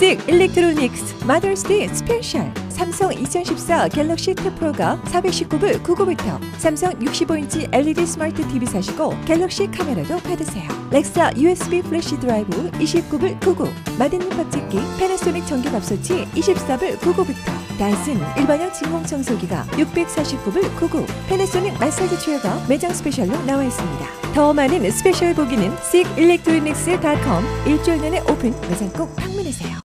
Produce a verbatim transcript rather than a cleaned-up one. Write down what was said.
식 일렉트로닉스 마더스데이 스페셜 삼성 이천십사 갤럭시 탭 프로가 사백십구 불 구십구부터 삼성 육십오 인치 엘이디 스마트 티비 사시고 갤럭시 카메라도 받으세요. 렉사 유에스비 플래시 드라이브 이십구 불 구십구, 마딘님 밥집기 패나소닉 전기밥솥이 이십사 불 구십구부터 다이슨 일반형 진공 청소기가 육백사십구 불 구십구, 패나소닉 마사지 체어가 매장 스페셜로 나와 있습니다. 더 많은 스페셜 보기는 식 일렉트로닉스 닷컴 일주일 내내 오픈 매장 꼭 방문하세요.